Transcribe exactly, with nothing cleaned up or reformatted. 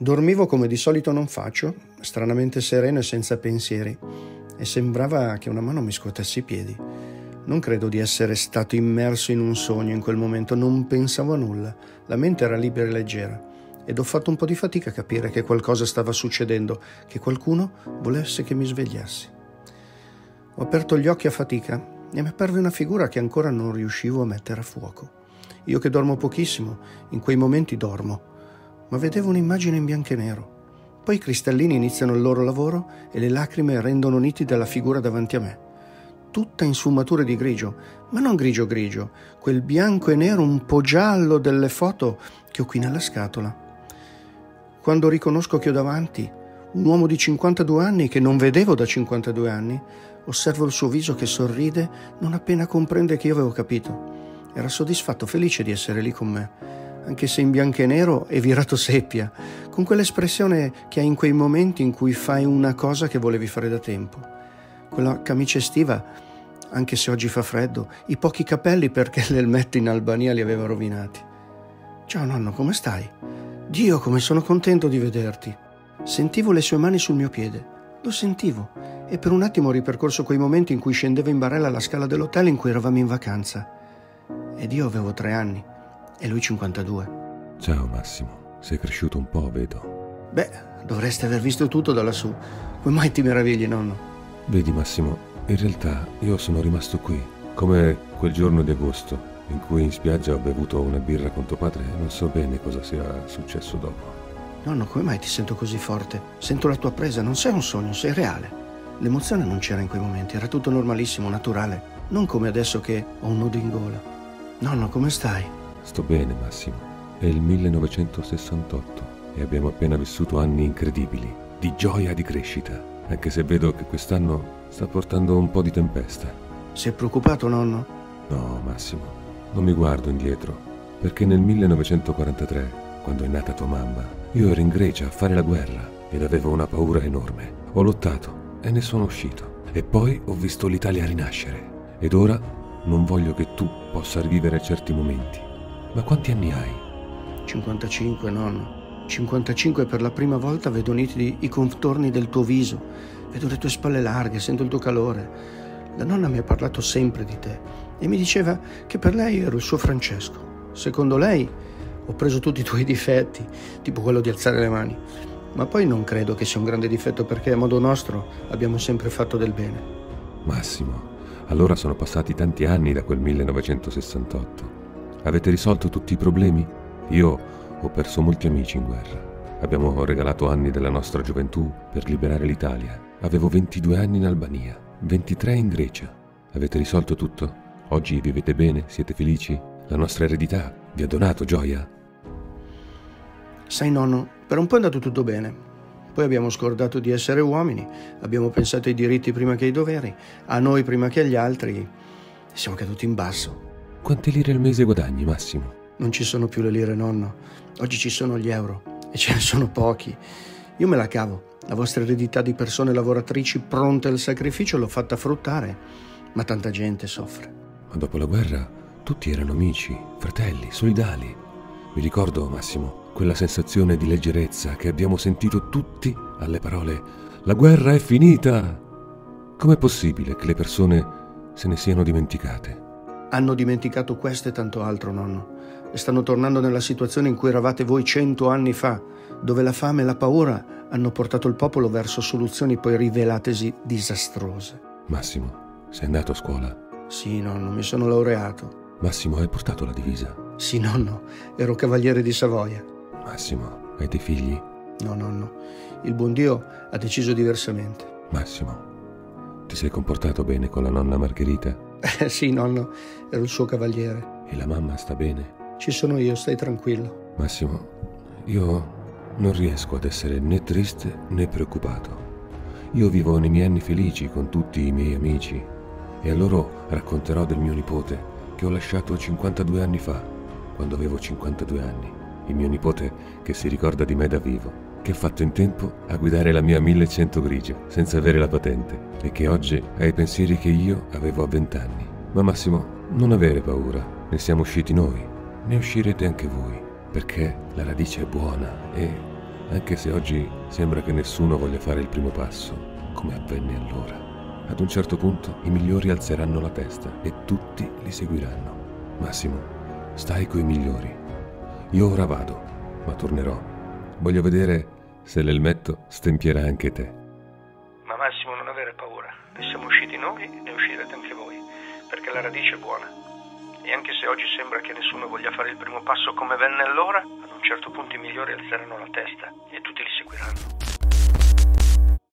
Dormivo come di solito non faccio, stranamente sereno e senza pensieri, e sembrava che una mano mi scuotesse i piedi. Non credo di essere stato immerso in un sogno in quel momento, non pensavo a nulla, la mente era libera e leggera, ed ho fatto un po' di fatica a capire che qualcosa stava succedendo, che qualcuno volesse che mi svegliassi. Ho aperto gli occhi a fatica e mi apparve una figura che ancora non riuscivo a mettere a fuoco. Io che dormo pochissimo, in quei momenti dormo, ma vedevo un'immagine in bianco e nero. Poi i cristallini iniziano il loro lavoro e le lacrime rendono nitida la figura davanti a me. Tutta in sfumature di grigio, ma non grigio grigio, quel bianco e nero un po' giallo delle foto che ho qui nella scatola. Quando riconosco che ho davanti un uomo di cinquantadue anni che non vedevo da cinquantadue anni, osservo il suo viso che sorride non appena comprende che io avevo capito. Era soddisfatto, felice di essere lì con me, anche se in bianco e nero e virato seppia, con quell'espressione che hai in quei momenti in cui fai una cosa che volevi fare da tempo. Quella camicia estiva, anche se oggi fa freddo, i pochi capelli perché l'elmetto in Albania li aveva rovinati. Ciao nonno, come stai? Dio, come sono contento di vederti. Sentivo le sue mani sul mio piede, lo sentivo, e per un attimo ho ripercorso quei momenti in cui scendevo in barella alla scala dell'hotel in cui eravamo in vacanza. Ed io avevo tre anni. E lui cinquantadue. Ciao Massimo, sei cresciuto un po', vedo. Beh, dovresti aver visto tutto da lassù. Come mai ti meravigli, nonno? Vedi Massimo, in realtà io sono rimasto qui, come quel giorno di agosto, in cui in spiaggia ho bevuto una birra con tuo padre e non so bene cosa sia successo dopo. Nonno, come mai ti sento così forte? Sento la tua presa, non sei un sogno, sei reale. L'emozione non c'era in quei momenti, era tutto normalissimo, naturale. Non come adesso che ho un nodo in gola. Nonno, come stai? Sto bene, Massimo. È il millenovecentosessantotto e abbiamo appena vissuto anni incredibili, di gioia e di crescita, anche se vedo che quest'anno sta portando un po' di tempesta. Sei preoccupato, nonno? No, Massimo, non mi guardo indietro, perché nel millenovecentoquarantatré, quando è nata tua mamma, io ero in Grecia a fare la guerra ed avevo una paura enorme. Ho lottato e ne sono uscito. E poi ho visto l'Italia rinascere. Ed ora non voglio che tu possa rivivere certi momenti. Ma quanti anni hai? cinquantacinque, nonno. cinquantacinque, per la prima volta vedo nitidi i contorni del tuo viso. Vedo le tue spalle larghe, sento il tuo calore. La nonna mi ha parlato sempre di te e mi diceva che per lei ero il suo Francesco. Secondo lei ho preso tutti i tuoi difetti, tipo quello di alzare le mani. Ma poi non credo che sia un grande difetto perché a modo nostro abbiamo sempre fatto del bene. Massimo, allora sono passati tanti anni da quel millenovecentosessantotto. Avete risolto tutti i problemi? Io ho perso molti amici in guerra. Abbiamo regalato anni della nostra gioventù per liberare l'Italia. Avevo ventidue anni in Albania, ventitré in Grecia. Avete risolto tutto? Oggi vivete bene? Siete felici? La nostra eredità vi ha donato gioia? Sai nonno, per un po' è andato tutto bene. Poi abbiamo scordato di essere uomini, abbiamo pensato ai diritti prima che ai doveri, a noi prima che agli altri, e siamo caduti in basso. Quante lire al mese guadagni, Massimo? Non ci sono più le lire, nonno. Oggi ci sono gli euro e ce ne sono pochi. Io me la cavo. La vostra eredità di persone lavoratrici pronte al sacrificio l'ho fatta fruttare, ma tanta gente soffre. Ma dopo la guerra tutti erano amici, fratelli, solidali. Mi ricordo, Massimo, quella sensazione di leggerezza che abbiamo sentito tutti alle parole «La guerra è finita!». Com'è possibile che le persone se ne siano dimenticate? Hanno dimenticato questo e tanto altro, nonno. E stanno tornando nella situazione in cui eravate voi cento anni fa, dove la fame e la paura hanno portato il popolo verso soluzioni poi rivelatesi disastrose. Massimo, sei andato a scuola? Sì, nonno, mi sono laureato. Massimo, hai portato la divisa? Sì, nonno, ero cavaliere di Savoia. Massimo, hai dei figli? No, nonno, il buon Dio ha deciso diversamente. Massimo, ti sei comportato bene con la nonna Margherita? Eh sì, nonno, ero il suo cavaliere. E la mamma sta bene? Ci sono io, stai tranquillo. Massimo, io non riesco ad essere né triste né preoccupato. Io vivo nei miei anni felici con tutti i miei amici e a loro racconterò del mio nipote che ho lasciato cinquantadue anni fa, quando avevo cinquantadue anni. Il mio nipote che si ricorda di me da vivo, che ha fatto in tempo a guidare la mia millecento grigia senza avere la patente e che oggi ha i pensieri che io avevo a vent'anni. Ma Massimo, non avere paura, ne siamo usciti noi, ne uscirete anche voi, perché la radice è buona e anche se oggi sembra che nessuno voglia fare il primo passo, come avvenne allora. Ad un certo punto i migliori alzeranno la testa e tutti li seguiranno. Massimo, stai coi migliori. Io ora vado, ma tornerò. Voglio vedere se l'elmetto stempierà anche te. Ma Massimo, non avere paura. Ne siamo usciti noi e uscirete anche voi, perché la radice è buona. E anche se oggi sembra che nessuno voglia fare il primo passo come venne allora, ad un certo punto i migliori alzeranno la testa e tutti li seguiranno.